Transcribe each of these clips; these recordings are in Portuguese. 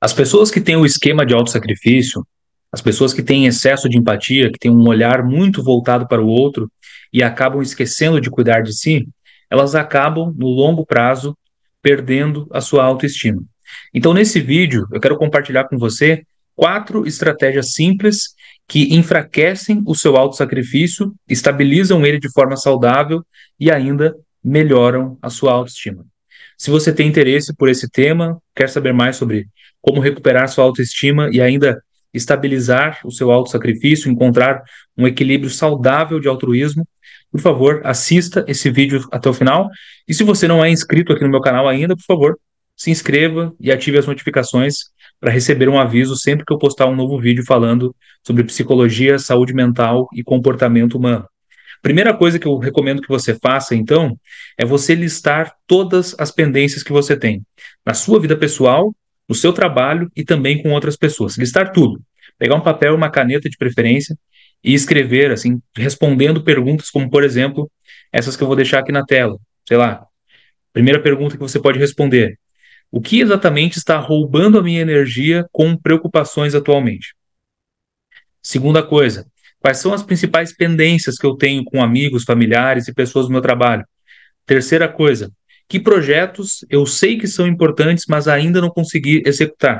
As pessoas que têm o esquema de autossacrifício, as pessoas que têm excesso de empatia, que têm um olhar muito voltado para o outro e acabam esquecendo de cuidar de si, elas acabam, no longo prazo, perdendo a sua autoestima. Então, nesse vídeo, eu quero compartilhar com você 4 estratégias simples que enfraquecem o seu autossacrifício, estabilizam ele de forma saudável e ainda melhoram a sua autoestima. Se você tem interesse por esse tema, quer saber mais sobre como recuperar sua autoestima e ainda estabilizar o seu autossacrifício, encontrar um equilíbrio saudável de altruísmo, por favor, assista esse vídeo até o final. E se você não é inscrito aqui no meu canal ainda, por favor, se inscreva e ative as notificações para receber um aviso sempre que eu postar um novo vídeo falando sobre psicologia, saúde mental e comportamento humano. Primeira coisa que eu recomendo que você faça, então, é você listar todas as pendências que você tem na sua vida pessoal, no seu trabalho e também com outras pessoas. Listar tudo. Pegar um papel e uma caneta de preferência e escrever, assim, respondendo perguntas como, por exemplo, essas que eu vou deixar aqui na tela. Sei lá, primeira pergunta que você pode responder: o que exatamente está roubando a minha energia com preocupações atualmente? Segunda coisa, quais são as principais pendências que eu tenho com amigos, familiares e pessoas do meu trabalho? Terceira coisa, que projetos eu sei que são importantes, mas ainda não consegui executar?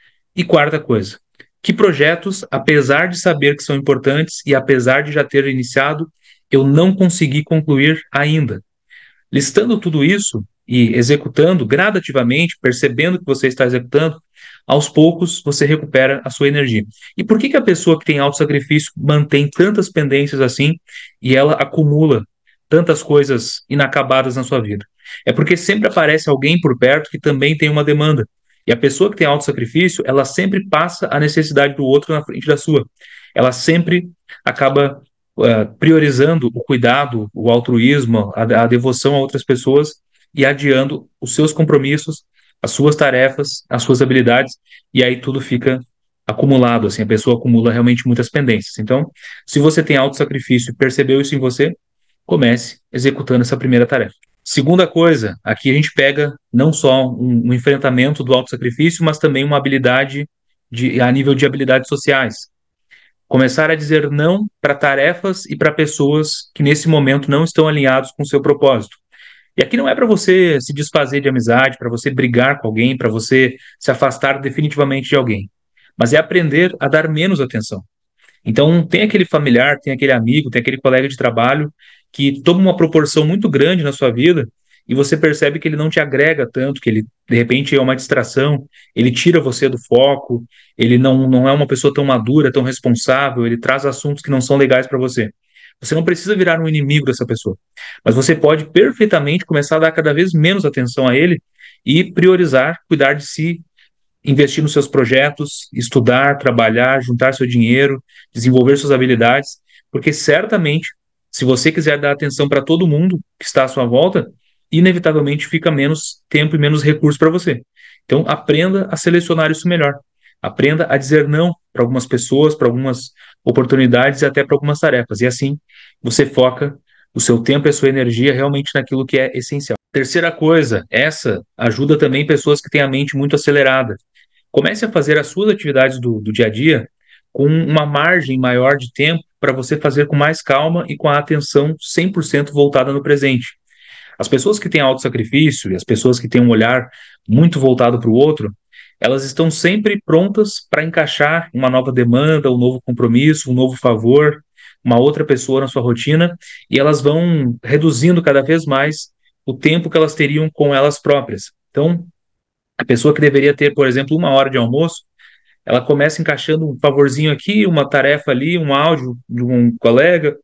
E quarta coisa, que projetos, apesar de saber que são importantes e apesar de já ter iniciado, eu não consegui concluir ainda? Listando tudo isso e executando gradativamente, percebendo que você está executando, aos poucos você recupera a sua energia. E por que a pessoa que tem autossacrifício mantém tantas pendências assim e ela acumula tantas coisas inacabadas na sua vida? É porque sempre aparece alguém por perto que também tem uma demanda. E a pessoa que tem autossacrifício, ela sempre passa a necessidade do outro na frente da sua. Ela sempre acaba priorizando o cuidado, o altruísmo, a devoção a outras pessoas e adiando os seus compromissos, as suas tarefas, as suas habilidades, e aí tudo fica acumulado, assim, a pessoa acumula realmente muitas pendências. Então, se você tem autossacrifício e percebeu isso em você, comece executando essa primeira tarefa. Segunda coisa, aqui a gente pega não só um enfrentamento do autossacrifício, mas também uma habilidade a nível de habilidades sociais. Começar a dizer não para tarefas e para pessoas que nesse momento não estão alinhados com o seu propósito. E aqui não é para você se desfazer de amizade, para você brigar com alguém, para você se afastar definitivamente de alguém, mas é aprender a dar menos atenção. Então, tem aquele familiar, tem aquele amigo, tem aquele colega de trabalho que toma uma proporção muito grande na sua vida e você percebe que ele não te agrega tanto, que ele, de repente, é uma distração, ele tira você do foco, ele não é uma pessoa tão madura, tão responsável, ele traz assuntos que não são legais para você. Você não precisa virar um inimigo dessa pessoa, mas você pode perfeitamente começar a dar cada vez menos atenção a ele e priorizar, cuidar de si, investir nos seus projetos, estudar, trabalhar, juntar seu dinheiro, desenvolver suas habilidades, porque certamente, se você quiser dar atenção para todo mundo que está à sua volta, inevitavelmente fica menos tempo e menos recurso para você. Então, aprenda a selecionar isso melhor. Aprenda a dizer não para algumas pessoas, para algumas oportunidades e até para algumas tarefas. E assim, você foca o seu tempo e a sua energia realmente naquilo que é essencial. Terceira coisa, essa ajuda também pessoas que têm a mente muito acelerada. Comece a fazer as suas atividades do dia a dia com uma margem maior de tempo para você fazer com mais calma e com a atenção 100% voltada no presente. As pessoas que têm autossacrifício e as pessoas que têm um olhar muito voltado para o outro, elas estão sempre prontas para encaixar uma nova demanda, um novo compromisso, um novo favor, uma outra pessoa na sua rotina, e elas vão reduzindo cada vez mais o tempo que elas teriam com elas próprias. Então, a pessoa que deveria ter, por exemplo, 1 hora de almoço, ela começa encaixando um favorzinho aqui, uma tarefa ali, um áudio de um colega,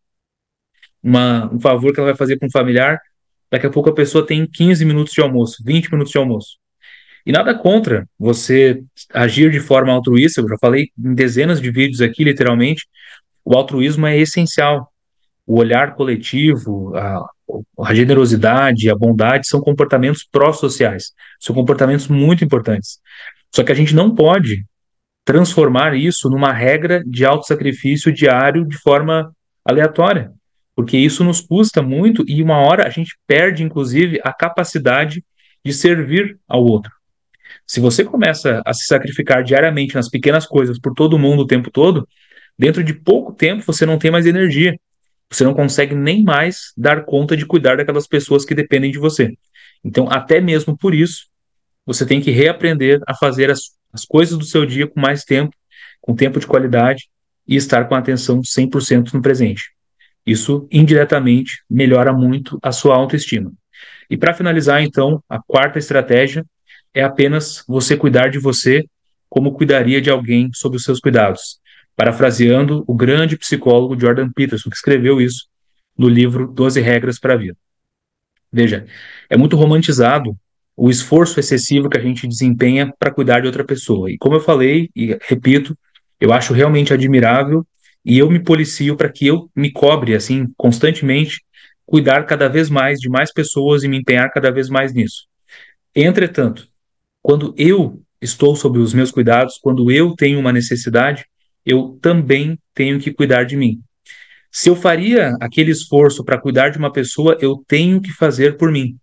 um favor que ela vai fazer para um familiar. Daqui a pouco a pessoa tem 15 minutos de almoço, 20 minutos de almoço. E nada contra você agir de forma altruísta, eu já falei em dezenas de vídeos aqui, literalmente, o altruísmo é essencial. O olhar coletivo, a generosidade, a bondade são comportamentos pró-sociais, são comportamentos muito importantes. Só que a gente não pode transformar isso numa regra de autossacrifício diário de forma aleatória, porque isso nos custa muito e uma hora a gente perde, inclusive, a capacidade de servir ao outro. Se você começa a se sacrificar diariamente nas pequenas coisas por todo mundo o tempo todo, dentro de pouco tempo você não tem mais energia. Você não consegue nem mais dar conta de cuidar daquelas pessoas que dependem de você. Então, até mesmo por isso, você tem que reaprender a fazer as coisas do seu dia com mais tempo, com tempo de qualidade e estar com a atenção 100% no presente. Isso indiretamente melhora muito a sua autoestima. E para finalizar, então, a quarta estratégia é apenas você cuidar de você como cuidaria de alguém sob os seus cuidados. Parafraseando o grande psicólogo Jordan Peterson, que escreveu isso no livro 12 Regras para a Vida. Veja, é muito romantizado o esforço excessivo que a gente desempenha para cuidar de outra pessoa. E como eu falei, e repito, eu acho realmente admirável e eu me policio para que eu me cobre, assim, constantemente, cuidar cada vez mais de mais pessoas e me empenhar cada vez mais nisso. Entretanto, quando eu estou sob os meus cuidados, quando eu tenho uma necessidade, eu também tenho que cuidar de mim. Se eu faria aquele esforço para cuidar de uma pessoa, eu tenho que fazer por mim.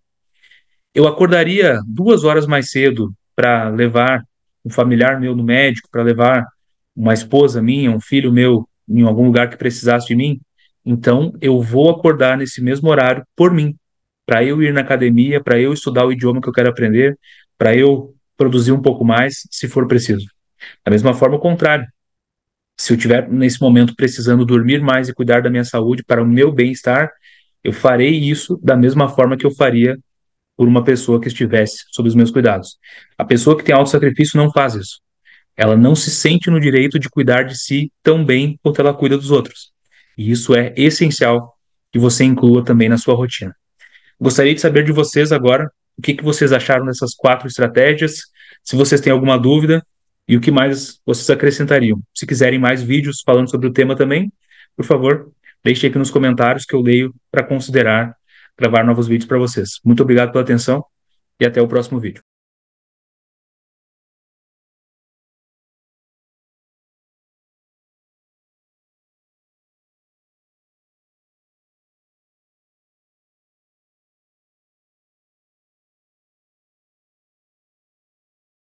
Eu acordaria 2 horas mais cedo para levar um familiar meu no médico, para levar uma esposa minha, um filho meu em algum lugar que precisasse de mim. Então, eu vou acordar nesse mesmo horário por mim, para eu ir na academia, para eu estudar o idioma que eu quero aprender, para eu produzir um pouco mais, se for preciso. Da mesma forma, o contrário. Se eu estiver nesse momento precisando dormir mais e cuidar da minha saúde para o meu bem-estar, eu farei isso da mesma forma que eu faria por uma pessoa que estivesse sob os meus cuidados. A pessoa que tem autossacrifício não faz isso. Ela não se sente no direito de cuidar de si tão bem quanto ela cuida dos outros. E isso é essencial que você inclua também na sua rotina. Gostaria de saber de vocês agora o que vocês acharam dessas 4 estratégias, se vocês têm alguma dúvida e o que mais vocês acrescentariam. Se quiserem mais vídeos falando sobre o tema também, por favor, deixe aqui nos comentários que eu leio para considerar gravar novos vídeos para vocês. Muito obrigado pela atenção e até o próximo vídeo.